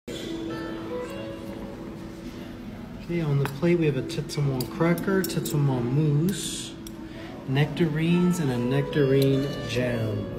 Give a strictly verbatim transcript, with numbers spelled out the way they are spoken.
Okay, on the plate we have a tetsamon cracker, tetsamon mousse, nectarines, and a nectarine jam.